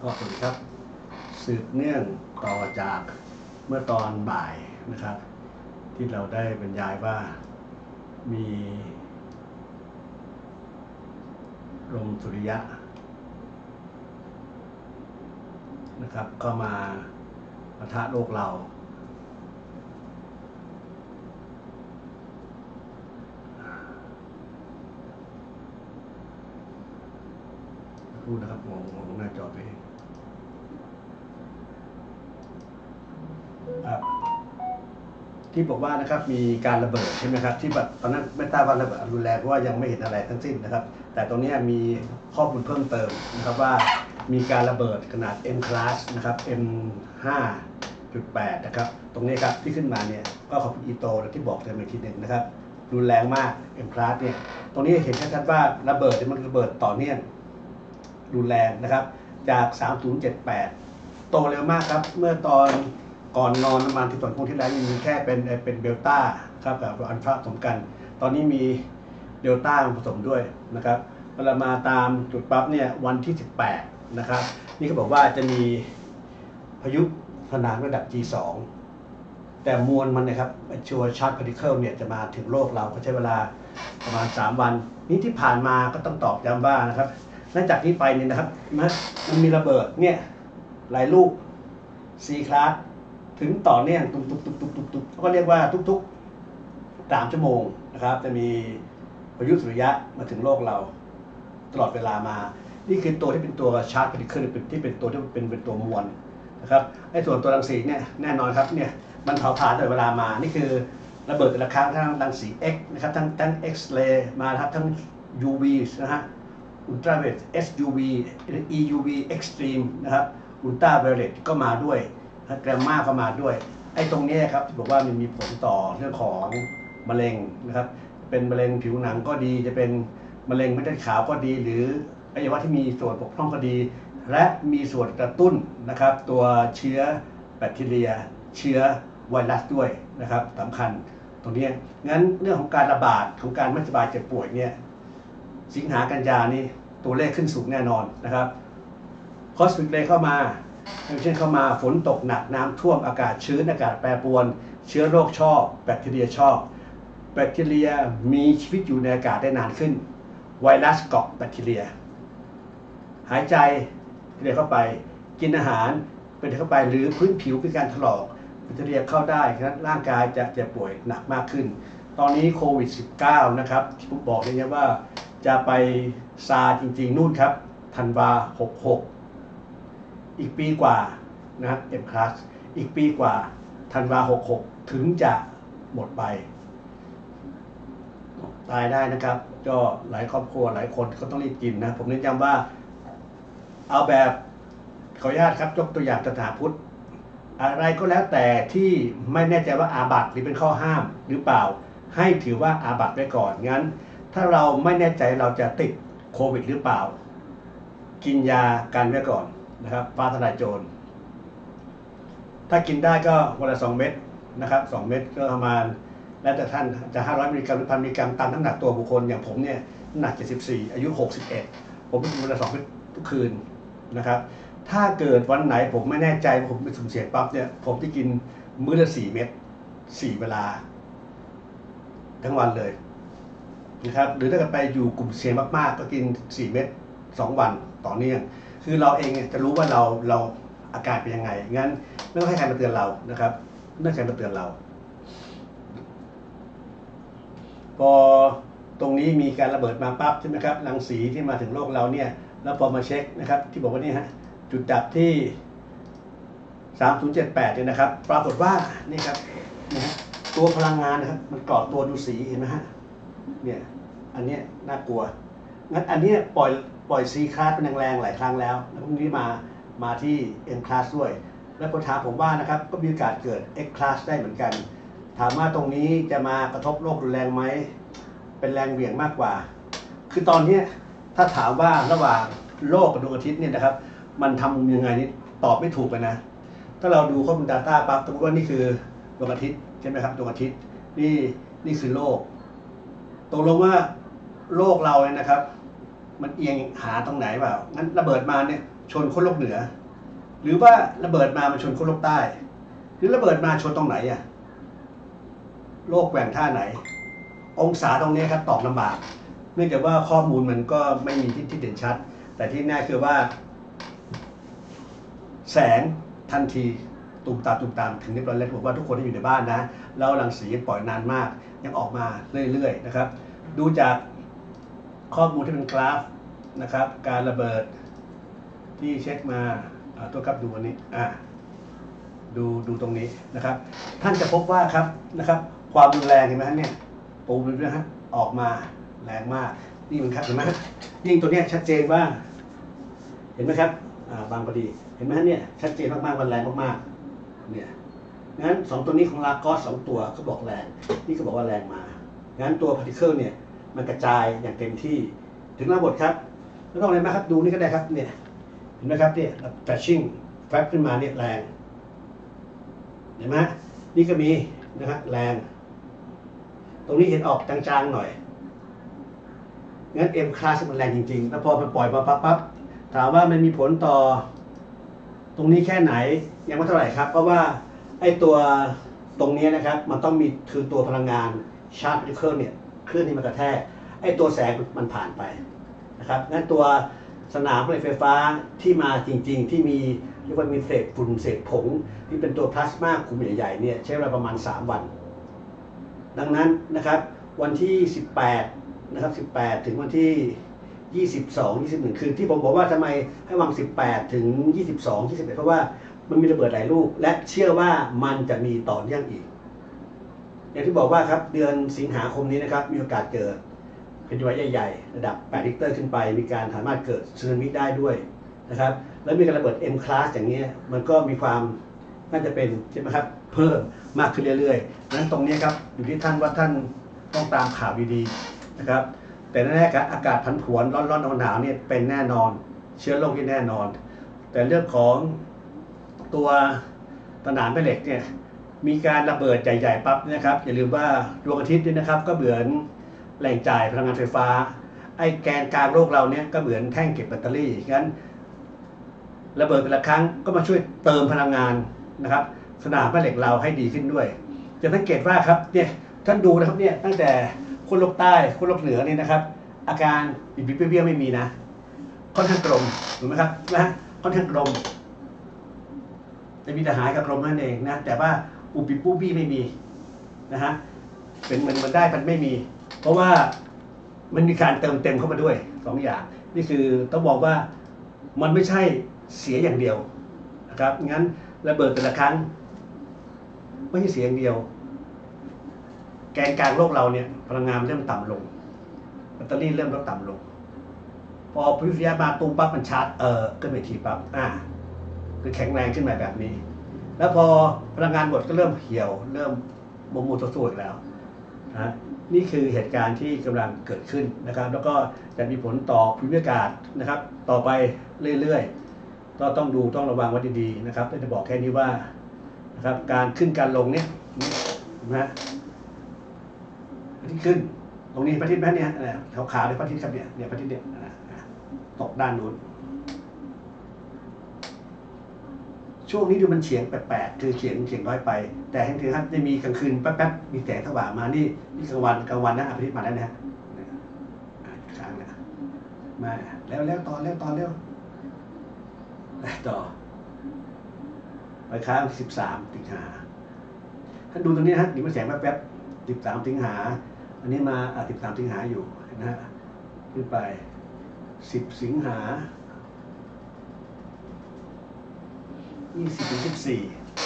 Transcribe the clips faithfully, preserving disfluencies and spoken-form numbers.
ก็สวัสดีครับสืบเนื่องต่อจากเมื่อตอนบ่ายนะครับ ที่เราได้บรรยายว่ามีลมสุริยะนะครับก็มาปะทะโลกเราพูดนะครับมองมองหน้าจอไปครับที่บอกว่านะครับมีการระเบิดใช่ไหมครับที่แบบตอนนั้นไม่ทราบว่าระเบิดรุนแรงเพราะว่ายังไม่เห็นอะไรทั้งสิ้นนะครับแต่ตรงนี้มีข้อมูลเพิ่มเติมนะครับว่ามีการระเบิดขนาด M class นะครับ เอ็ม ห้าจุดแปด นะครับตรงนี้ครับที่ขึ้นมาเนี่ยก็ขอบคุณอีโตที่บอกเติมอีกทีหนึ่งนะครับรุนแรงมาก M class เนี่ยตรงนี้เห็นชัดๆว่าระเบิดมันระเบิดต่อเนื่องรุนแรงนะครับจาก สามศูนย์เจ็ดแปด โตเร็วมากครับเมื่อตอนก่อนนอนประมาณที่ตอนพวกที่แล้วมีแค่เป็นเป็นเบลต้าครับกับอัลฟาผสมกันตอนนี้มีเดลต้าผสมด้วยนะครับเวลามาตามจุดปั๊บเนี่ยวันที่สิบแปดนะครับนี่เขาบอกว่าจะมีพายุขนาดระดับ จี สอง แต่มวลมันนะครับชัวร์ชาร์จพาร์ติเคิลเนี่ยจะมาถึงโลกเราก็ใช้เวลาประมาณสามวันนี้ที่ผ่านมาก็ต้องตอบย้ำว่านะครับหลังจากนี้ไปเนี่ยนะครับมันมีระเบิดเนี่ยหลายลูก C class ถึงต่อเนื่องตุกตุกตุกตุกตุกตุกก็เรียกว่าทุกๆสามชั่วโมงนะครับจะมีพายุสุริยะมาถึงโลกเราตลอดเวลามานี่คือตัวที่เป็นตัวชาร์จพาร์ติเคิลที่เป็นตัวที่เป็นเป็นตัวมวลนะครับไอ้ส่วนตัวรังสีเนี่ยแน่นอนครับเนี่ยมันเผาผลาญตลอดเวลามานี่คือระเบิดแต่ละครั้งทั้งรังสี X นะครับทั้งทั้ง X-ray มาครับทั้ง ยู วี นะฮะ Ultraviolet เอส ยู วี อี ยู วี Extreme นะครับ Ultraviolet ก็มาด้วยแกรมมาก็มาด้วยไอ้ตรงนี้ครับบอกว่ามันมีผลต่อเรื่องของมะเร็งนะครับเป็นมะเร็งผิวหนังก็ดีจะเป็นมะเร็งเม็ดเลือดขาวก็ดีหรืออวัยวะที่มีส่วนบกพร่องก็ดีและมีส่วนกระตุ้นนะครับตัวเชื้อแบคทีเรียเชื้อไวรัสด้วยนะครับสำคัญตรงนี้งั้นเรื่องของการระบาดของการไม่สบายเจ็บป่วยเนี่ยสิงหากันยานี่ตัวเลขขึ้นสูงแน่นอนนะครับคอสมิกเรย์เข้ามาอย่างเช่นเข้ามาฝนตกหนักน้ำท่วมอากาศชื้นอากาศแปรปรวนเชื้อโรคชอบแบคทีเรียชอบแบคทีเรียมีชีวิตอยู่ในอากาศได้นานขึ้นไวรัสเกาะแบคทีเรียหายใจเรียเข้าไปกินอาหารเป็นเข้าไปหรือพื้นผิวมีการถลอกแบคทีเรียเข้าได้ฉะนั้นร่างกายจะเจ็บป่วยหนักมากขึ้นตอนนี้โควิด สิบเก้า นะครับที่ผมบอกเลยนะว่าจะไปซาจริงๆนู่นครับธันวาหกหกอีกปีกว่านะครับ M class อีกปีกว่าธันวาหกหกถึงจะหมดไปตายได้นะครับก็หลายครอบครัวหลายคนก็ต้องรีบกินนะผมเน้นย้ำว่าเอาแบบขออนุญาตครับยกตัวอย่างศาสนาพุทธอะไรก็แล้วแต่ที่ไม่แน่ใจว่าอาบัติหรือเป็นข้อห้ามหรือเปล่าให้ถือว่าอาบัติไว้ก่อนงั้นถ้าเราไม่แน่ใจเราจะติดโควิดหรือเปล่ากินยากันไว้ก่อนนะครับฟ้าทลายโจรถ้ากินได้ก็วันละสองเม็ดนะครับสองเม็ดก็ประมาณแล้วแต่ท่านจะห้าร้อยมิลลิกรัมหรือพันมิลลิกรัมตามน้ำหนักตัวบุคคลอย่างผมเนี่ยน้ำหนักเจ็ดสิบสี่อายุหกสิบเอ็ดผมกินวันละสองเม็ดทุกคืนนะครับถ้าเกิดวันไหนผมไม่แน่ใจผมเป็นสุ่มเสี่ยงปั๊บเนี่ยผมจะกินมื้อละสี่เม็ดสี่เวลาทั้งวันเลยนะครับหรือถ้าเกิดไปอยู่กลุ่มเสี่ยงมากๆก็กินสี่เม็ดสองวันต่อเนื่องคือเราเองเนี่ยจะรู้ว่าเราเราอาการเป็นยังไงงั้นไม่ต้องให้ใครมาเตือนเรานะครับไม่ต้องให้ใครมาเตือนเราพอตรงนี้มีการระเบิดมาปั๊บใช่ไหมครับรังสีที่มาถึงโลกเราเนี่ยแล้วพอมาเช็คนะครับที่บอกว่านี่ฮะจุดดับที่สามศูนย์เจ็ดแปดเนี่ยนะครับปรากฏว่านี่ครับนะฮะตัวพลังงานนะครับมันเกาะตัวดูสีเห็นไหมฮะเนี่ยอันนี้น่ากลัวงั้นอันนี้ปล่อยปล่อย C class เป็นแรงๆหลายครั้งแล้วแล้วพรุ่งนี้มามาที่ M class ด้วยแล้วพอถามผมว่านะครับก็มีโอกาสเกิด X class ได้เหมือนกันถามว่าตรงนี้จะมากระทบโลกรุนแรงไหมเป็นแรงเหวี่ยงมากกว่าคือตอนนี้ถ้าถามว่าระหว่างโลกกับดวงอาทิตย์เนี่ยนะครับมันทำยังไงนี่ตอบไม่ถูกกันนะถ้าเราดูข้อมูล Data ปั๊บสมมติว่านี่คือดวงอาทิตย์ใช่ไหมครับดวงอาทิตย์นี่นี่คือโลกตกลงว่าโลกเราเนี่ยนะครับมันเอียงหาตรงไหนเปล่างั้นระเบิดมาเนี่ยชนขั้วโลกเหนือหรือว่าระเบิดมามันชนขั้วโลกใต้หรือระเบิดมาชนตรงไหนอะโลกแกว่งท่าไหนองศาตรงนี้ครับตอบลำบากเนื่องจากว่าข้อมูลมันก็ไม่มีที่ที่เด่นชัดแต่ที่แน่คือว่าแสงทันทีตุ่มตามตุ่มตามถึงเรียบร้อยแล้วผมว่าทุกคนที่อยู่ในบ้านนะแล้วรังสีปล่อยนานมากยังออกมาเรื่อยๆนะครับดูจากข้อมูลที่เป็นกราฟนะครับการระเบิดที่เช็คมาตัวครับดูอันนี้อ่าดูดูตรงนี้นะครับท่านจะพบว่าครับนะครับความรุนแรงเห็นไหมฮะเนี่ยตูมเลยนะฮะออกมาแรงมากนี่มันครับเห็นไหมยิ่งตัวเนี้ยชัดเจนว่าเห็นไหมครับอ่าบางพอดีเห็นไหมเนี่ยชัดเจนมากๆมันแรงมากๆเนี่ยงั้นสองตัวนี้ของลากอสสองตัวก็บอกแรงนี่ก็บอกว่าแรงมางั้นตัวพาร์ติเคิลเนี่ยมันกระจายอย่างเต็มที่ถึงระบบครับแล้วต้องอะไรมาครับดูนี่ก็ได้ครับเนี่ยเห็นไหมครับเนี่ยแฟชชิ่งแฟบขึ้นมาเนี่ยแรงเห็นไหมนี่ก็มีนะครับแรงตรงนี้เห็นออกจางๆหน่อยงั้น M class มันแรงจริงๆแล้วพอมันปล่อยมาปั๊บปั๊บถามว่ามันมีผลต่อตรงนี้แค่ไหนยังไม่เท่าไหร่ครับเพราะว่าไอ้ตัวตรงนี้นะครับมันต้องมีคือตัวพลังงานชาร์จพาร์ติเคิลเนี่ยคลื่นที่มันกระแทกไอ้ตัวแสงมันผ่านไปนะครับงั้นตัวสนามผลิตไฟฟ้าที่มาจริงๆที่มีเรียกว่ามีเศษฝุ่นเศษผงที่เป็นตัวพลาสมาคุมใหญ่ๆเนี่ยใช้เวลาประมาณสามวันดังนั้นนะครับวันที่สิบแปดนะครับสิบแปดถึงวันที่ยี่สิบสอง ยี่สิบเอ็ดคือที่ผมบอกว่าทำไมให้วางสิบแปดถึงยี่สิบสอง ยี่สิบเอ็ดเพราะว่ามันมีระเบิดหลายลูกและเชื่อว่ามันจะมีต่อเนื่องอีกอย่างที่บอกว่าครับเดือนสิงหาคมนี้นะครับมีโอกาสเกิดแผ่นดินไหวใหญ่ๆระดับแปดริกเตอร์ขึ้นไปมีการสามารถเกิดสึนามิได้ด้วยนะครับแล้วมีการระเบิด M class อย่างนี้มันก็มีความน่าจะเป็นใช่ไหมครับเพิ่มมากขึ้นเรื่อยๆนั้นตรงนี้ครับอยู่ที่ท่านว่าท่านต้องตามข่าวดีๆนะครับแต่แน่ๆอากาศผันผวนร้อนๆหนาวๆเนี่ยเป็นแน่นอนเชื้อโรคที่แน่นอนแต่เรื่องของตัวสนามแม่เหล็กเนี่ยมีการระเบิดใหญ่ๆปั๊บนะครับอย่าลืมว่าดวงอาทิตย์นี่นะครับก็เหมือนแหล่งจ่ายพลังงานไฟฟ้าไอ้แกนกลางโลกเราเนี่ยก็เหมือนแท่งเก็บแบตเตอรี่งั้นระเบิดแต่ละครั้งก็มาช่วยเติมพลังงานนะครับสนามแม่เหล็กเราให้ดีขึ้นด้วยจะสังเกตว่าครับเนี่ยท่านดูนะครับเนี่ยตั้งแต่ขั้วโลกใต้ขั้วโลกเหนือนี่นะครับอาการบิดบิดเบี้ยวไม่มีนะค่อนข้างกลมถูกไหมครับนะค่อนข้างกลมจะมีแต่หายกับกลมนั่นเองนะแต่ว่าอุบิปูบี้ไม่มีนะฮะเป็นเหมือนมันได้มันไม่มีเพราะว่ามันมีการเติมเต็มเข้ามาด้วยสองอย่างนี่คือต้องบอกว่ามันไม่ใช่เสียอย่างเดียวนะครับงั้นระเบิดแต่ละครั้งไม่ใช่เสียอย่างเดียวแกนกลางโลกเราเนี่ยพลังงานเริ่มต่ำลงแบตเตอรี่เริ่มลดต่ำลงพอพิวิทยามาตูปั๊บมันชาร์จเออขึ้นไปทีปั๊บอ่าคือแข็งแรงขึ้นมาแบบนี้แล้วพอพลังงานหมดก็เริ่มเหี่ยวเริ่มโมโมโตโซอีกแล้วนะนี่คือเหตุการณ์ที่กำลังเกิดขึ้นนะครับแล้วก็จะมีผลต่อภูมิอากาศนะครับต่อไปเรื่อยๆก็ต้องดูต้องระวังไว้ดีๆนะครับจะบอกแค่นี้ว่านะครับการขึ้นการลงเนี่ยนะที่ขึ้นตรงนี้พระอาทิตย์แม่เนี่ยขาวๆในพระอาทิตย์ครับเนี่ยเนี่ยพระอาทิตย์เนี่ยตกด้านนู้นช่วงนี้ดูมันเฉียงแปลกๆคือเฉียงเฉียงน้อยไปแต่เห็นถือครับจะมีกลางคืนแป๊บๆมีแสงสว่างมานี่นี่กลางวันกลางวันนะพระอาทิตย์มาแล้วนะฮะค้างนะมาแล้วแล้วต่อแล้วต่อแล้วต่อไปค้างสิบสามสิงหาท่านดูตรงนี้ฮะนี่มันแสงแป๊บๆสิบสามสิงหาอันนี้มาอ่ะสิบสามสิงหาอยู่นะฮะขึ้นไปสิบสิงหายี่สิบถึงสิบสี่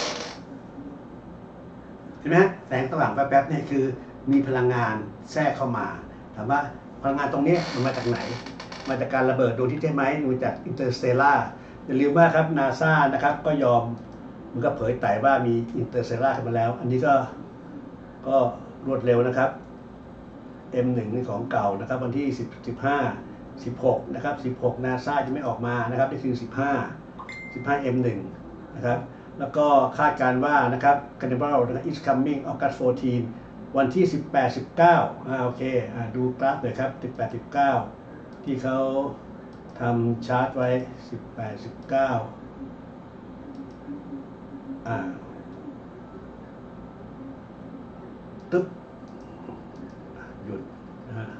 เห็นไหมฮะแสงสว่างแป๊บๆเนี่ยคือมีพลังงานแทรกเข้ามาถามว่าพลังงานตรงนี้มันมาจากไหนมาจากการระเบิดดวงอาทิตย์ใช่ไหมมาจากอินเตอร์สเตลล่าอย่าลืมว่าครับนาซานะครับก็ยอมมันก็เผยไต่ว่ามีอินเตอร์สเตลล่าขึ้นมาแล้วอันนี้ก็ก็รวดเร็วนะครับ เอ็ม หนึ่ง นี่ของเก่านะครับวันที่สิบ สิบห้า สิบหกนะครับสิบหกนาซาจะไม่ออกมานะครับนี่คือสิบห้า สิบห้า เอ็ม หนึ่ง นะครับแล้วก็คาดการว่านะครับ Carnival นะครับ is coming August สิบสี่วันที่สิบแปด สิบเก้าอ่าโอเคอ่าดูกราฟเลยครับสิบแปด สิบเก้าที่เขาททำชาร์ตไว้สิบแปด สิบเก้าอ่าตึ๊บหยุดนะฮะ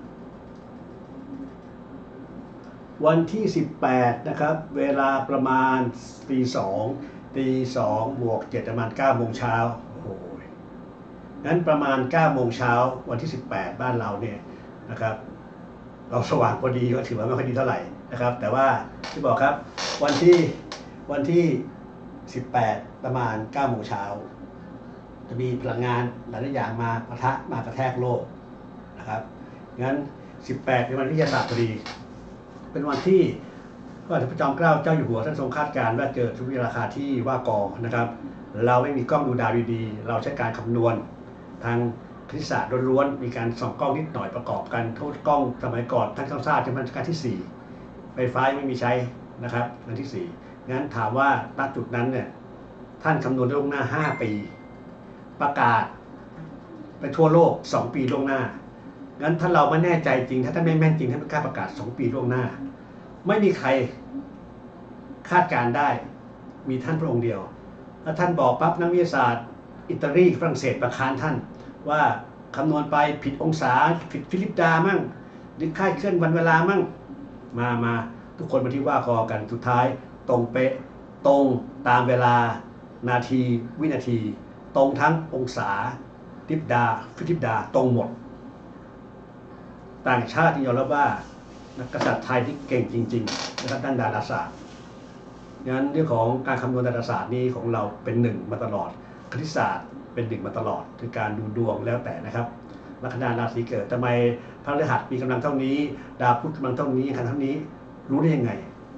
วันที่สิบแปดนะครับเวลาประมาณตีสองตีสองบวกเจ็ดประมาณเก้าโมงเช้าโอ้ยงั้นประมาณเก้าโมงเช้าวันที่สิบแปดบ้านเราเนี่ยนะครับเราสว่างพอดีก็ถือว่าไม่ค่อยดีเท่าไหร่นะครับแต่ว่าที่บอกครับวันที่วันที่สิบแปดประมาณเก้าโมงเช้าจะมีพลังงานหลายอย่างมาปะทะมากระแทกโลกนะครับงั้นสิบแปดเป็นวันวิทยาศาสตร์พอดีเป็นวันที่พระบาทสมเด็จพระจอมเกล้าเจ้าอยู่หัวท่านทรงคาดการณ์ว่าเจอสุริยราคาที่ว่ากอนะครับเราไม่มีกล้องดูดาวดีๆเราใช้การคำนวณทางคณิตศาสตร์ล้วนๆมีการส่องกล้องนิดหน่อยประกอบกันทุกกล้องสมัยก่อนท่านต้องทราบจนรัชกาลที่สี่ไฟฟ้าไม่มีใช้นะครับรัชกาลที่สี่งั้นถามว่าณจุดนั้นเนี่ยท่านคำนวณล่วงหน้าห้าปีประกาศไปทั่วโลกสองปีล่วงหน้างั้นถ้าเราไม่แน่ใจจริงถ้าท่านไม่แม่นจริงท่านไม่กล้าประกาศสองปีล่วงหน้าไม่มีใครคาดการได้มีท่านพระองค์เดียวถ้าท่านบอกปั๊บนักวิทยาศาสตร์อิตาลีฝรั่งเศสประคานท่านว่าคำนวณไปผิดองศาผิดฟิลิปดามั่งหรือคาดเคลื่อนวันเวลามั่งมามาทุกคนมาที่ว่าคอกันสุดท้ายตรงเป๊ะตรงตามเวลานาทีวินาทีตรงทั้งองศาฟิลิปดาฟิลิปดาตรงหมดต่างชาติที่ยอมรับว่านักกษัตริย์ไทยที่เก่งจริงๆนะครับด้านดาราศาสตร์งั้นเรื่องของการคำนวณดาราศาสตร์นี้ของเราเป็นหนึ่งมาตลอดคณิตศาสตร์เป็นหนึ่งมาตลอดคือการดูดวงแล้วแต่นะครับลัคนาราศีเกิดทำไมพระฤหัสมีกำลังเท่านี้ดาวพุธกำลังเท่านี้ขนาดเท่านี้รู้ได้ยังไง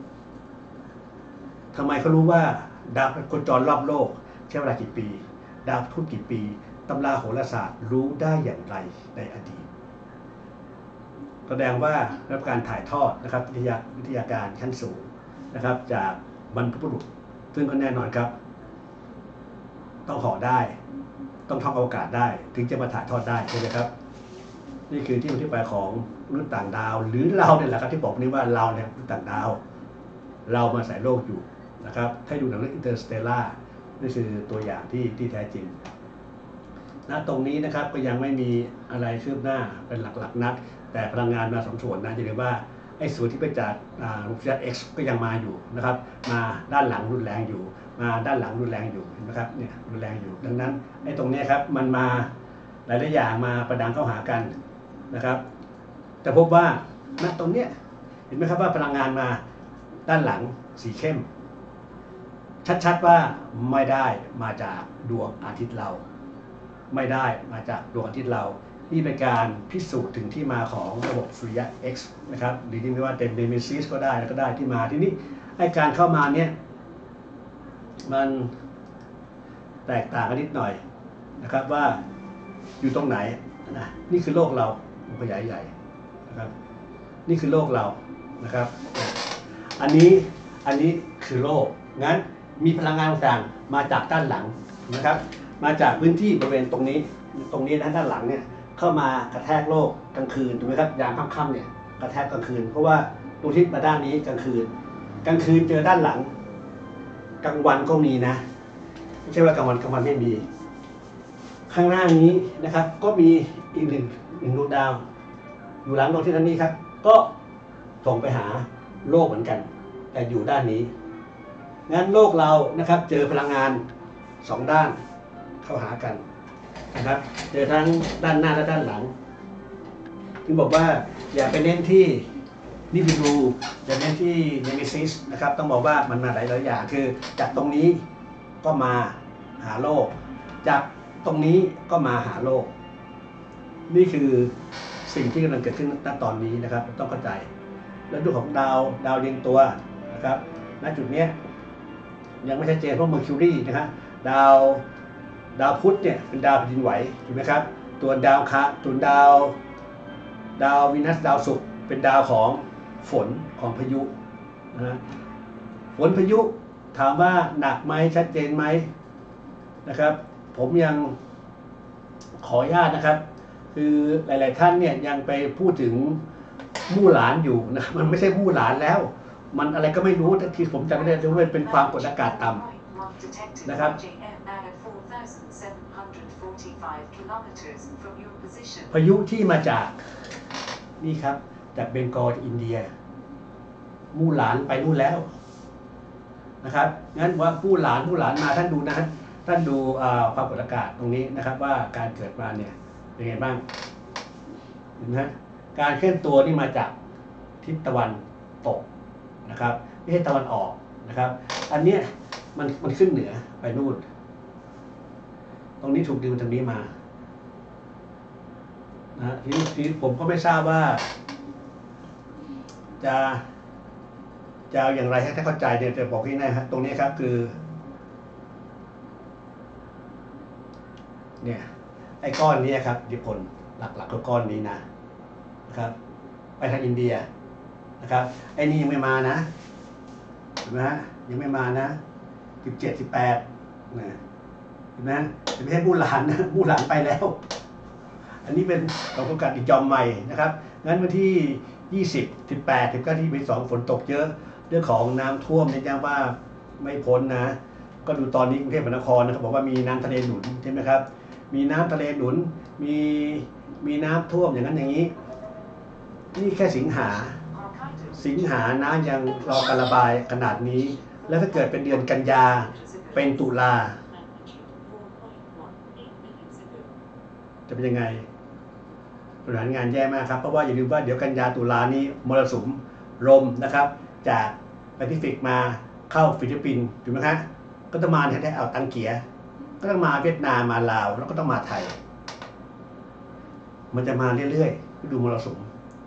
ทำไมเขารู้ว่าดาวโคจรรอบโลกใช้เวลากี่ปีดาวพุธกี่ปีตำราโหราศาสตร์รู้ได้อย่างไรในอดีตแสดงว่ารับการถ่ายทอดนะครับวิทยาวิทยาการขั้นสูงนะครับจากบรรพบุรุษซึ่งก็แน่นอนครับต้องห่อได้ต้องท่องอวกาศได้ถึงจะมาถ่ายทอดได้ใช่ไหมครับนี่คือที่มาที่ไปของมนุษย์ต่างดาวหรือเราเนี่ยแหละครับที่บอกนี่ว่าเราเนี่ยมนุษย์ต่างดาวเรามาใส่โลกอยู่นะครับให้ดูหนังเรื่อง Interstellar นี่คือตัวอย่างที่ที่แท้จริงณตรงนี้นะครับก็ยังไม่มีอะไรคืบหน้าเป็นหลักๆนักแต่พลังงานมาสองส่วนนะจะเรียกว่าไอ้ส่วนที่ไปจากรูปแบบ X ก็ยังมาอยู่นะครับมาด้านหลังรุนแรงอยู่มาด้านหลังรุนแรงอยู่เห็นไหมครับเนี่ยรุนแรงอยู่ดังนั้นไอ้ตรงนี้ครับมันมาหลายๆอย่างมาประดังเข้าหากันนะครับแต่พบว่าณตรงเนี้ยเห็นไหมครับว่าพลังงานมาด้านหลังสีเข้มชัดๆว่าไม่ได้มาจากดวงอาทิตย์เราไม่ได้มาจากดวงอาทิตย์เรานี่เป็นการพิสูจน์ถึงที่มาของระบบสุริยะ X นะครับหรือที่เรียกว่าเดมเดมิซิสก็ได้แล้วก็ได้ที่มาที่นี้ไอ้การเข้ามาเนี้ยมันแตกต่างกันนิดหน่อยนะครับว่าอยู่ตรงไหนนะนี่คือโลกเราขยายใหญ่นะครับนี่คือโลกเรานะครับอันนี้อันนี้คือโลกงั้นมีพลังงานต่างๆมาจากด้านหลังนะครับมาจากพื้นที่บริเวณตรงนี้ตรงนี้นะด้านหลังเนี่ยเข้ามากระแทกโลกกลางคืนถูกไหมครับยามค่ำๆเนี่ยกระแทกกลางคืนเพราะว่าดวงอาทิตย์มาด้านนี้กลางคืนกลางคืนเจอด้านหลังกลางวันก็มีนะไม่ใช่ว่ากลางวันกลางวันไม่มีข้างหน้านี้นะครับก็มีอีกหนึ่งหนึ่งดวงดาวอยู่หลังดวงอาทิตย์นี้ครับก็ส่งไปหาโลกเหมือนกันแต่อยู่ด้านนี้งั้นโลกเรานะครับเจอพลังงานสองด้านเข้าหากันนะครับเจอทั้งด้านหน้าและด้านหลังถึงบอกว่าอย่าไปเน้นที่นิบิรูอย่าเน้นที่เนมิซิสนะครับต้องบอกว่ามันมาหลายหลายอย่างคือจากตรงนี้ก็มาหาโลกจากตรงนี้ก็มาหาโลกนี่คือสิ่งที่กำลังเกิดขึ้นณตอนนี้นะครับต้องเข้าใจแล้วดูของดาวดาวเรียงตัวนะครับณจุดนี้ยังไม่ชัดเจนเพราะเมอร์คิวรีนะครับดาวดาวพุธเนี่ยเป็นดาวแผ่นดินไหวถูกไหมครับตัวดาวคะตัวดาวดาววีนัสดาวศุกร์เป็นดาวของฝนของพายุนะฝนพายุถามว่าหนักไหมชัดเจนไหมนะครับผมยังขออนุญาตนะครับคือหลายๆท่านเนี่ยยังไปพูดถึงมู่หลานอยู่นะมันไม่ใช่มู่หลานแล้วมันอะไรก็ไม่รู้ที่ผมจำไม่ได้ว่าเป็นความกดอากาศต่ำนะครับพายุที่มาจากนี่ครับจากเบงกอลอินเดียมู่หลานไปนู่นแล้วนะครับงั้นว่าผู้หลานผู้หลานมาท่านดูนะท่านดูความกดอากาศตรงนี้นะครับว่าการเกิดมาเนี่ยเป็นไงบ้างเห็นไหมการเคลื่อนตัวนี่มาจากทิศตะวันตกนะครับไม่ใช่ตะวันออกนะครับอันเนี้ยมันมันขึ้นเหนือไปนู่นตรงนี้ถูกดึงมาทางนี้มานะทีนี้ทีนี้ผมก็ไม่ทราบว่าจะจะเอาอย่างไรให้ท่านเข้าใจเนี่ยจะบอกให้นะฮะตรงนี้ครับคือเนี่ยไอ้ก้อนนี้ครับอิทธิพลหลักๆก็ก้อนนี้นะนะครับไปทางอินเดียนะครับไอ้นี่ยังไม่มานะเห็นไหมฮะยังไม่มานะสิบเจ็ดสิบแปดนะเห็นไหมจะไม่ใช่มู่หลานนะมู่หลานไปแล้วอันนี้เป็นปรากฏการณ์อีกจอมใหม่นะครับงั้นวันที่ยี่สิบ สิบแปด สิบเก้าที่เป็นสองฝนตกเยอะเรื่องของน้ำท่วมเนี่ยยังว่าไม่พ้นนะก็ดูตอนนี้กรุงเทพมหานครนะครับบอกว่ามีน้ำทะเลหนุนใช่ไหมครับมีน้ำทะเลหนุนมีมีน้ำท่วมอย่างนั้นอย่างนี้นี่แค่สิงหาสิงหาน้ำยังรอการระบายขนาดนี้แล้วถ้าเกิดเป็นเดือนกันยาเป็นตุลาจะเป็นยังไงบริหารงานแย่มากครับเพราะว่าอย่าลืมว่าเดี๋ยวกันยาตุลานี้มรสุมลมนะครับจากแปซิฟิกมาเข้าฟิลิปปินส์ถูกไหมครับก็ต้องมาแถวๆอ่าวตังเกียก็ต้องมาเวียดนามมาลาวแล้วก็ต้องมาไทยมันจะมาเรื่อยๆฤดูมรสุม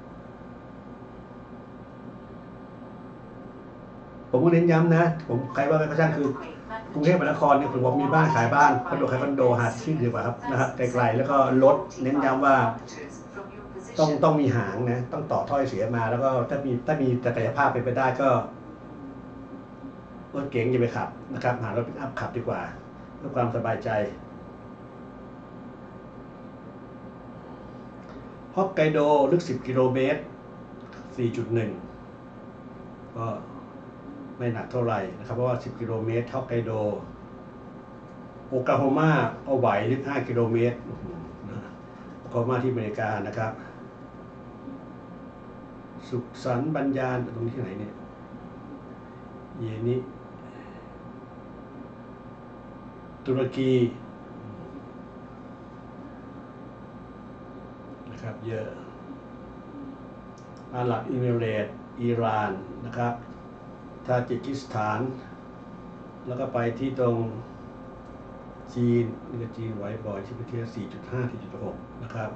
ผมก็เน้นย้ำนะผมใครว่าไม่กระช่างคือกรุงเทพมหานครเนี่ยผมบอกมีบ้านขายบ้านคอนโดขายคอนโดหาที่ดีกว่าครับนะครับไกลๆแล้วก็รถเน้นย้ำว่าต้องต้องมีหางนะต้องต่อถ้อยเสียมาแล้วก็ถ้ามีถ้ามีศักยภาพเป็นไปได้ก็รถเก๋งอย่าไปขับนะครับหารถปิกอัพขับดีกว่าเพื่อความสบายใจฮอกไกโดลึกสิบกิโลเมตร สี่จุดหนึ่ง ก็ไม่หนักเท่าไหร่นะครับเพราะว่าสิบกิโลเมตรฮอกไกโดโอกลาโฮมาเอาไหวลึกห้ากิโลเมตรโอกลาโฮมาที่อเมริกานะครับสุขสันต์บัญญาตรงนี้ที่ไหนเนี่ยเยนิตุรกีนะครับเยอะอาหรับเอมิเรตส์อิหร่านนะครับทาจิกิสถานแล้วก็ไปที่ตรงจีนนี่ก็จีนไว้บ่อยที่ประเทศ สี่จุดห้า สี่จุดหก นะครับ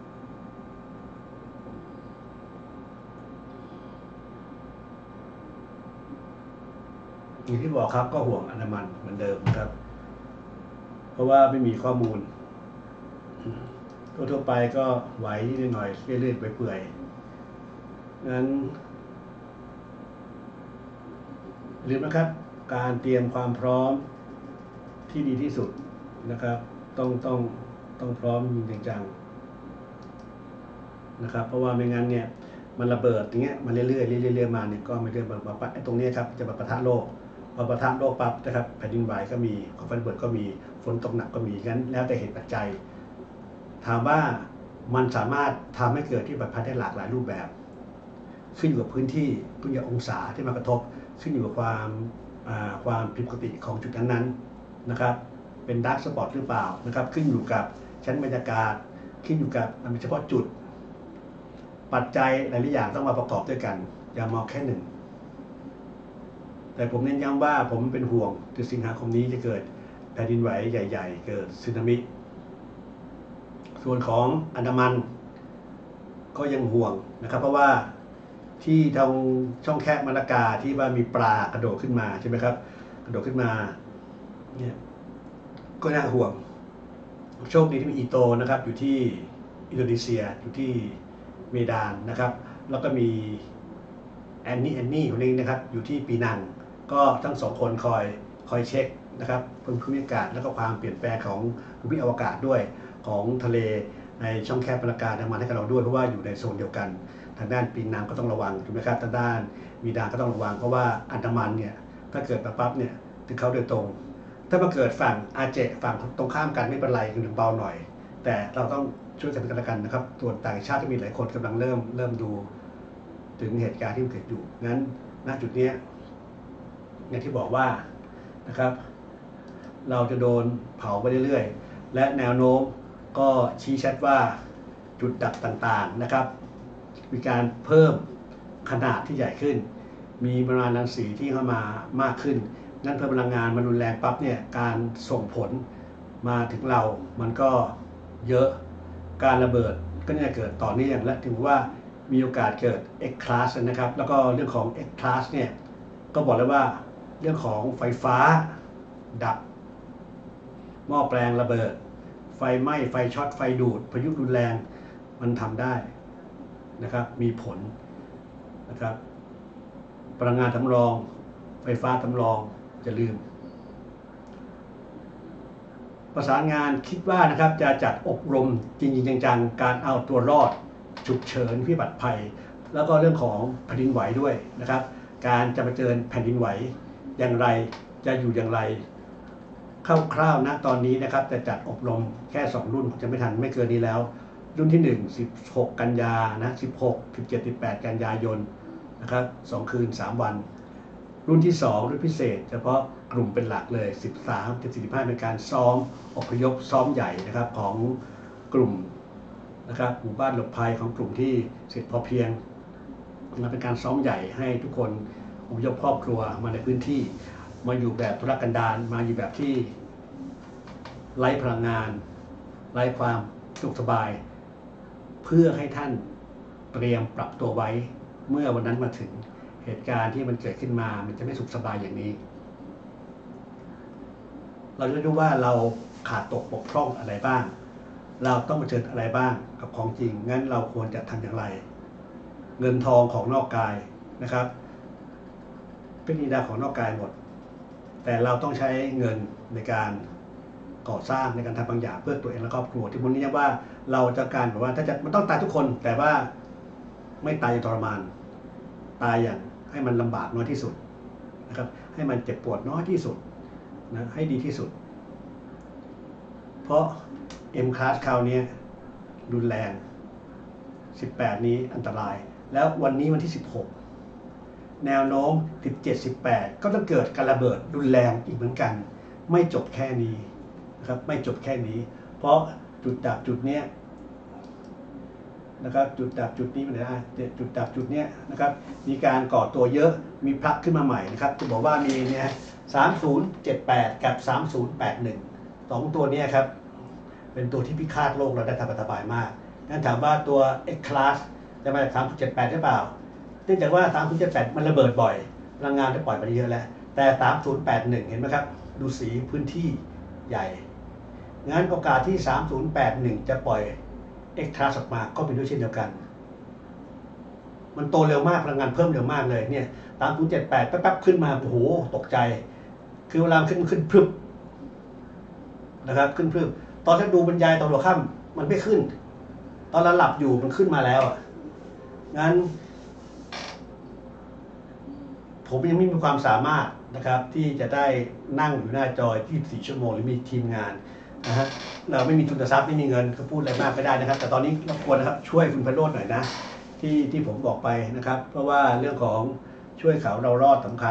อย่างที่บอกครับก็ห่วงอันดามันเหมือนเดิมนะครับเพราะว่าไม่มีข้อมูลทั่วๆไปก็ไหวนิดหน่อยเรื่อยๆไปเปื่อยงั้นลืมนะครับการเตรียมความพร้อมที่ดีที่สุดนะครับต้องต้องต้องพร้อมจริงจังนะครับเพราะว่าไม่งั้นเนี่ยมันระเบิดอย่างเงี้ยมันเรื่อยๆเรื่อยๆเรื่อยๆมาเนี่ยก็ไม่เรื่อยๆมาปะตรงนี้ครับจะมาปะทะโลกพอปะทะโลกปั๊บนะครับแผ่นดินไหวก็มีของไฟระเบิดก็มีฝนตกหนักก็มีงั้นแล้วแต่เหตุปัจจัยถามว่ามันสามารถทำให้เกิดที่บัตรพันได้หลากหลายรูปแบบขึ้นอยู่กับพื้นที่ขึ้นอยู่กับองศาที่มากระทบขึ้นอยู่กับความความผิดปกติของจุดนั้นๆนะครับเป็นดาร์กสปอตหรือเปล่านะครับขึ้นอยู่กับชั้นบรรยากาศขึ้นอยู่กับเฉพาะจุดปัจจัยหลายๆอย่างต้องมาประกอบด้วยกันอย่ามองแค่หนึ่งแต่ผมเน้นย้ำว่าผมเป็นห่วงเดือนสิงหาคมนี้จะเกิดแผ่นดินไหวใหญ่ๆเกิดสึนามิส่วนของอันดามันก็ยังห่วงนะครับเพราะว่าที่ทางช่องแคบมาลากาที่ว่ามีปลากระโดดขึ้นมาใช่ไหมครับกระโดดขึ้นมาเนี่ยก็น่าห่วงโชคดีที่มีอีโตนะครับอยู่ที่อินโดนีเซียอยู่ที่เมดานนะครับแล้วก็มีแอนนี่แอนนี่คนนึงนะครับอยู่ที่ปีนังก็ทั้งสองคนคอยคอยเช็คนะครับภูมิอากาศแล้วก็ความเปลี่ยนแปลงของภูมิอวกาศด้วยของทะเลในช่องแคบปราการน้ำมันให้กับเราด้วยเพราะว่าอยู่ในโซนเดียวกันทางด้านปีนังก็ต้องระวังถูกไหมครับทางด้านมีดาก็ต้องระวังเพราะว่าอันดามันเนี่ยถ้าเกิดมาปั๊บเนี่ยถึงเขาโดยตรงถ้ามาเกิดฝั่งอาเจฝั่งตรงข้ามกันไม่เป็นไรคือเบาหน่อยแต่เราต้องช่วยกันกันละกันนะครับตัวต่างชาติที่มีหลายคนกำลังเริ่มเริ่มดูถึงเหตุการณ์ที่มันเกิดอยู่งั้นณจุดนี้อย่างที่บอกว่านะครับเราจะโดนเผาไปเรื่อยๆและแนวโน้มก็ชี้ชัดว่าจุดดับต่างๆนะครับมีการเพิ่มขนาดที่ใหญ่ขึ้นมีปริมาณรังสีที่เข้ามามากขึ้นงั้นเพิ่มพลังงานมันรุนแรงปั๊บเนี่ยการส่งผลมาถึงเรามันก็เยอะการระเบิดก็จะเกิดต่อเนื่องและถือว่ามีโอกาสเกิด X class นะครับแล้วก็เรื่องของ X class เนี่ยก็บอกเลยว่าเรื่องของไฟฟ้าดับหม้อแปลงระเบิดไฟไหม้ไฟช็อตไฟดูดพายุรุนแรงมันทำได้นะครับมีผลนะครับพลังงานสำรองไฟฟ้าสำรองจะลืมประสานงานคิดว่านะครับจะจัดอบรมจริงๆจังๆการเอาตัวรอดฉุกเฉินพิบัติภัยแล้วก็เรื่องของแผ่นดินไหวด้วยนะครับการจะมาเจอแผ่นดินไหวอย่างไรจะอยู่อย่างไรคร่าวๆนะตอนนี้นะครับจะจัดอบรมแค่สองรุ่นจะไม่ทันไม่เกินนี้แล้วรุ่นที่หนึ่ง สิบหกกันยานะสิบหก สิบเจ็ด สิบแปดกันยายนนะครับสองคืนสามวันรุ่นที่สองรุ่นพิเศษเฉพาะกลุ่มเป็นหลักเลยสิบสาม ถึงสี่สิบห้าเป็นการซ้อมอพยพซ้อมใหญ่นะครับของกลุ่มนะครับหมู่บ้านหลบภัยของกลุ่มที่เสร็จพอเพียงนะเป็นการซ้อมใหญ่ให้ทุกคนอพยพครอบครัวมาในพื้นที่มาอยู่แบบธุรกันดารมาอยู่แบบที่ไร้พลังงานไร้ความสุขสบายเพื่อให้ท่านเตรียมปรับตัวไว้เมื่อวันนั้นมาถึงเหตุการณ์ที่มันเกิดขึ้นมามันจะไม่สุขสบายอย่างนี้เราจะรู้ว่าเราขาดตกบกพร่องอะไรบ้างเราต้องเผชิญอะไรบ้างกับของจริงงั้นเราควรจะทำอย่างไรเงินทองของนอกกายนะครับเป็นนิดาของนอกกายหมดแต่เราต้องใช้เงินในการก่อสร้างในการทำบางอย่างเพื่อตัวเองและครอบครัวที่มันนี้ว่าเราจะการแบบว่าถ้าจะมันต้องตายทุกคนแต่ว่าไม่ตายอย่างทรมานตายอย่างให้มันลำบากน้อยที่สุดนะครับให้มันเจ็บปวดน้อยที่สุดนะให้ดีที่สุดเพราะ M class คราวนี้รุนแรงสิบแปดนี้อันตรายแล้ววันนี้วันที่สิบหกแนวโน้มสิบเจ็ด สิบแปดก็จะเกิดการระเบิดรุนแรงอีกเหมือนกันไม่จบแค่นี้นะครับไม่จบแค่นี้เพราะจุดดับจุดเนี้ยนะครับจุดดับจุดนี้มันได้จุดดับจุดเนี้ยนะครับมีการก่อตัวเยอะมีพลักขึ้นมาใหม่นะครับจะบอกว่ามีเนี่ยสามศูนย์เจ็ดแปดกับสามศูนย์แปดหนึ่งสองตัวนี้ครับเป็นตัวที่พิฆาตโลกเราได้สบายๆมากงั้นถามว่าตัว X class จะมาจากสามศูนย์เจ็ดแปดหรือเปล่าเนื่องจากว่าสามศูนย์เจ็ดแปดมันระเบิดบ่อยพลังงานได้ปล่อยไปเยอะแล้วแต่สามศูนย์แปดหนึ่งเห็นไหมครับดูสีพื้นที่ใหญ่งั้นโอกาสที่สามศูนย์แปดหนึ่งจะปล่อย X class ออกมาก็เป็นด้วยเช่นเดียวกันมันโตเร็วมากพลังงานเพิ่มเร็วมากเลยเนี่ยสามศูนย์เจ็ดแปดแป๊บๆขึ้นมาโอ้โหตกใจคือเวลาขึ้นขึ้นพรึบนะครับขึ้นพรึบตอนที่ดูบรรยายตอนหัวค่ำมันไม่ขึ้นตอนเราหลับอยู่มันขึ้นมาแล้วงั้นผมยังไม่มีความสามารถนะครับที่จะได้นั่งอยู่หน้าจอยี่สิบสี่ชั่วโมงหรือมีทีมงานนะฮะเราไม่มีทุนทรัพย์ไม่มีเงินก็พูดอะไรมากไม่ได้นะครับแต่ตอนนี้รบกวนนะครับช่วยคุณไพโรจน์หน่อยนะที่ที่ผมบอกไปนะครับเพราะว่าเรื่องของช่วยเขาเรารอดสำคัญ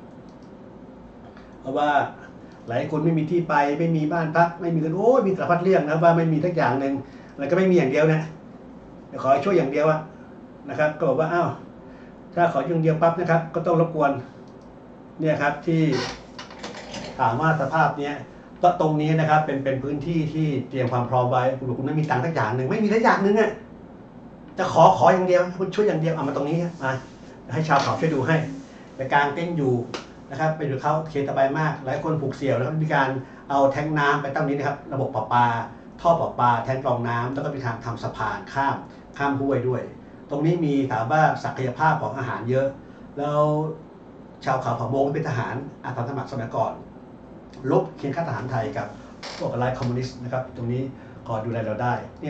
เพราะว่าหลายคนไม่มีที่ไปไม่มีบ้านพักไม่มีเงินโอ้ยมีสารพัดเรื่องนะว่าไม่มีทักอย่างหนึ่งแล้วก็ไม่มีอย่างเดียวนะขอช่วยอย่างเดียวนะครับก็บอกว่าอ้าวถ้าขออย่างเดียวปั๊บนะครับก็ต้องรบกวนเนี่ยครับที่ถามว่าสภาพเนี้ยก็ตรงนี้นะครับเป็นเป็นพื้นที่ที่เตรียมความพร้อมไว้คุณบอกคุณไม่มีตังค์ทักอย่างหนึ่งไม่มีทักอย่างหนึ่งอ่ะจะขอขออย่างเดียวคุณช่วยอย่างเดียวเอามาตรงนี้มาให้ชาวเขาช่วยดูให้ในกลางเต้นอยู่นะครับไปดูเขาเคสบายมากหลายคนผูกเสี่ยวแล้วก็มีการเอาแทงน้ำไปตั้งนี้นะครับระบบประปาท่อประปาแทงกรองน้ำแล้วก็มีทางทำสะพานข้ามข้ามห้วยด้วยตรงนี้มีถามว่าศักยภาพของอาหารเยอะแล้วชาวเขาเผ่ามงเป็นทหารอาสาสมัครสมัยก่อนลบเคียงข้างทหารไทยกับพวกไลฟ์คอมมิวนิสต์นะครับตรงนี้ขอดูแลเราได้เนี่ย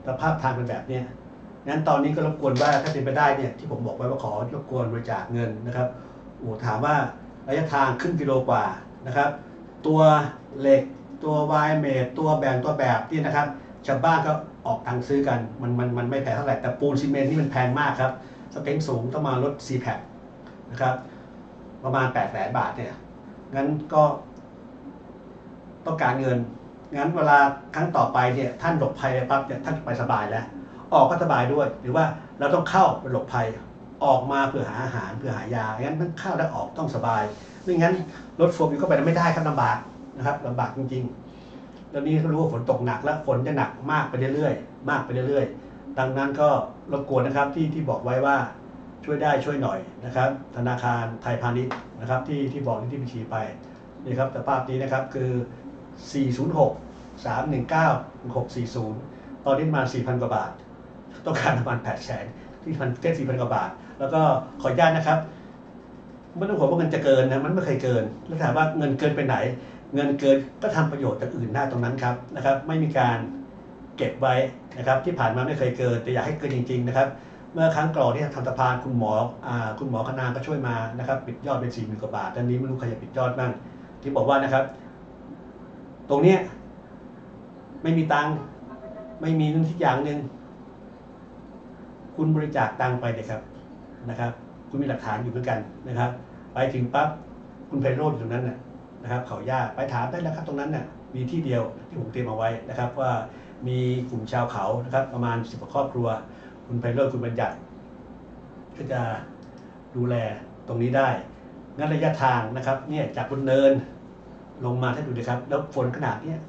สภาพทางเป็นแบบเนี้ยงั้นตอนนี้ก็รบกวนว่าถ้าเป็นไปได้เนี่ยที่ผมบอกไว้ว่าขอรบกวนบริจาคเงินนะครับโอ้ถามว่าระยะทางครึ่งกิโลกว่านะครับตัวเหล็กตัววายเมทตัวแบ่งตัวแบบนี่นะครับชาวบ้านก็ออกตังค์ซื้อกันมันมันมันไม่แพงเท่าไหร่แต่ปูนซีเมนต์นี่มันแพงมากครับสเต็งสูงต้องมารถ ซี แพค นะครับประมาณแปดแสนบาทเนี่ยงั้นก็ต้องการเงินงั้นเวลาครั้งต่อไปเนี่ยท่านหลบภัยไปปั๊บเนี่ยท่านไปสบายแล้วออกก็สบายด้วยหรือว่าเราต้องเข้าไปหลบภัยออกมาเพื่อหาอาหารเพื่อหายางั้นทั้งเข้าและออกต้องสบายไม่งั้นรถโฟล์วิวก็ไปไม่ได้ครับลำบากนะครับลำบากจริงๆแล้วนี้ก็รู้ว่าฝนตกหนักแล้วฝนจะหนักมากไปเรื่อยๆมากไปเรื่อยๆดังนั้นก็รบกวนนะครับที่ที่บอกไว้ว่าช่วยได้ช่วยหน่อยนะครับธนาคารไทยพาณิชย์นะครับที่ที่บอกที่บัญชีไปนี่ครับสภาพนี้นะครับคือสี่ ศูนย์ หก สาม หนึ่ง เก้า หก สี่ ศูนย์ตอนนี้มา สี่พัน กว่าบาทต้องการประมาณแปดแสนที่พันเจ็ดสี่พันกว่าบาทแล้วก็ขออนุญาตนะครับไม่ต้องห่วงว่าเงินจะเกินนะมันไม่เคยเกินแล้วถามว่าเงินเกินไปไหนเงินเกินก็ทำประโยชน์จากอื่นได้ตรงนั้นครับนะครับไม่มีการเก็บไว้นะครับที่ผ่านมาไม่เคยเกินแต่อยากให้เกินจริงๆนะครับเมื่อครั้งก่อนที่ทำสะพานคุณหมออ่าคุณหมอคณาก็ช่วยมานะครับปิดยอดเป็นสี่หมื่นกว่าบาทตอนนี้ไม่รู้ใครจะปิดยอดบ้างที่บอกว่านะครับตรงเนี้ยไม่มีตังค์ไม่มีนึงที่อย่างหนึ่งคุณบริจาคตังค์ไปเลยครับนะครับคุณมีหลักฐานอยู่เหมือนกันนะครับไปถึงปั๊บคุณไพโรจน์อยู่ตรงนั้นน่ะนะครับเขาย่าไปถามได้แล้วครับตรงนั้นน่ะมีที่เดียวที่ผมเตรียมเอาไว้นะครับว่ามีกลุ่มชาวเขานะครับประมาณสิบกว่าครอบครัวคุณไพโรจน์คุณบัญญัติก็จะดูแลตรงนี้ได้งั้นระยะทางนะครับเนี่ยจากบนเนินลงมาถ้าดูดีครับแล้วฝนขนาดเนี้ย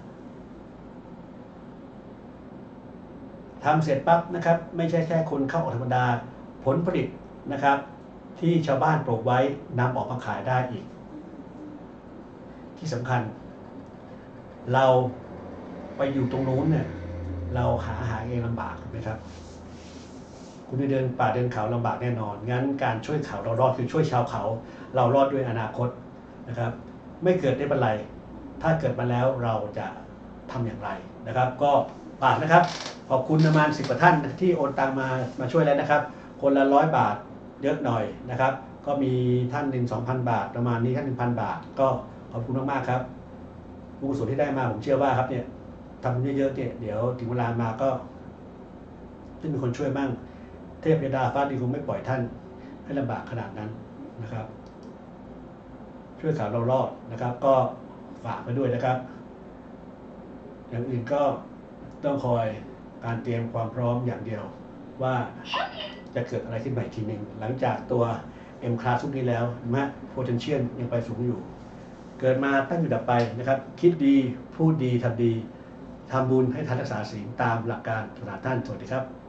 ทำเสร็จปั๊บนะครับไม่ใช่แค่คนเข้าออกธรรมดาผลผลิตนะครับที่ชาวบ้านปลูกไว้นำออกมาขายได้อีกที่สำคัญเราไปอยู่ตรงนู้นเนี่ยเราหาอาหารเองลำบากถูกไหมครับคุณไปเดินป่าเดินเขาลำบากแน่นอนงั้นการช่วยเขาเรารอดคือช่วยชาวเขาเรารอดด้วยอนาคตนะครับไม่เกิดได้เป็นไรถ้าเกิดมาแล้วเราจะทำอย่างไรนะครับก็ฝากนะครับขอบคุณประมาณสิบกว่าท่านที่โอนตังมามาช่วยแล้วนะครับคนละร้อยบาทเยอะหน่อยนะครับก็มีท่านหนึ่งสองพันบาทประมาณนี้ท่านหนึ่งพันบาทก็ขอบคุณมากๆครับบุญกุศลที่ได้มาผมเชื่อว่าครับเนี่ยทำเยอะๆเนี่ยเดี๋ยวถึงเวลามาก็จะมีคนช่วยบ้างเทพยดาฟ้าดินคงไม่ปล่อยท่านให้ลำบากขนาดนั้นนะครับช่วยข่าวเรารอดนะครับก็ฝากไปด้วยนะครับอย่างอื่นก็ต้องคอยการเตรียมความพร้อมอย่างเดียวว่าจะเกิดอะไรขึ้นใหม่ทีหนึ่งหลังจากตัว M Class ทุกนี้แล้วนะ potential ยังไปสูงอยู่เกิดมาตั้งอยู่ดับไปนะครับคิดดีพูดดีทำดีทำบุญให้ทานรักษาศีลตามหลักการศาสนาท่านสวัสดีครับ